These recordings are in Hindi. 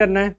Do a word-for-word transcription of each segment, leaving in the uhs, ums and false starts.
करना है?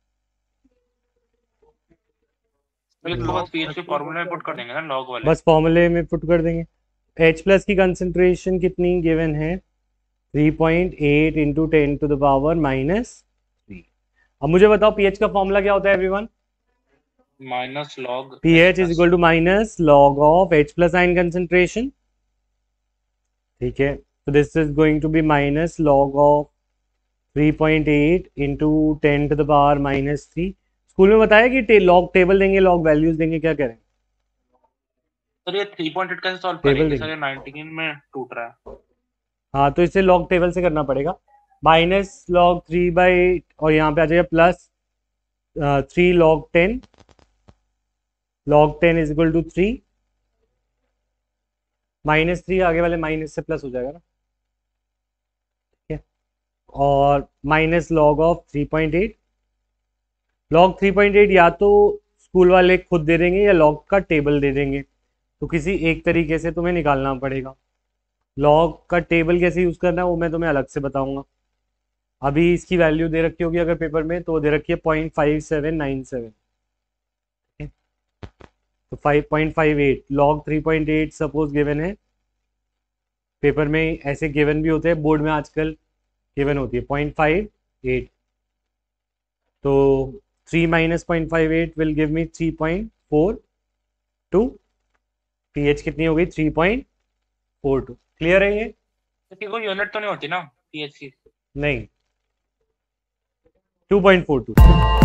पीएच के फॉर्मूले में पुट कर देंगे ना लॉग वाले। बस फॉर्मूले में पुट कर देंगे। H प्लस की कंसंट्रेशन कितनी गिवन है? Three point eight into ten to the power minus three. अब मुझे बताओ पीएच का फॉर्मूला क्या होता है everyone? Minus log pH is equal to minus log of H plus ion concentration. ठीक है, तो this is going to be minus log of three point eight into ten to the power minus three. School में बताया कि टे, लॉग टेबल देंगे, लॉग वैल्यूज देंगे, क्या करें? सर ये थ्री पॉइंट एट कैसे सॉल्व टेबल करेंगे सर? देंगे। ये नाइनटीन में टूट रहा है। हाँ, तो इसे लॉग टेबल से करना पड़ेगा। माइनस लॉग थ्री बाई और यहाँ पे आ जाएगा plus three log ten. Log ten is equal to three. Minus three आगे वाले माइनस से प्लस हो जाएगा ना। ठीक है, और minus log of three point eight. Log three point eight या तो स्कूल वाले खुद दे देंगे या लॉग का टेबल दे देंगे, तो किसी एक तरीके से तुम्हें निकालना पड़ेगा। लॉग का टेबल कैसे यूज करना है वो मैं तुम्हें अलग से बताऊंगा। अभी इसकी वैल्यू दे रखी होगी अगर पेपर में, तो दे रखी है point five seven nine seven. तो five point five eight log three point eight suppose given है। पेपर में ऐसे गिवन भी होते हैं, बोर्ड में आजकल गिवन होती है पॉइंट फाइव एट। तो three minus point five eight will give me three point four two. PH कितनी हो गई? Three point four two. Clear है ये? तो कोई यूनिट तो नहीं होती ना पीएच की? नहीं, टू पॉइंट फोर टू।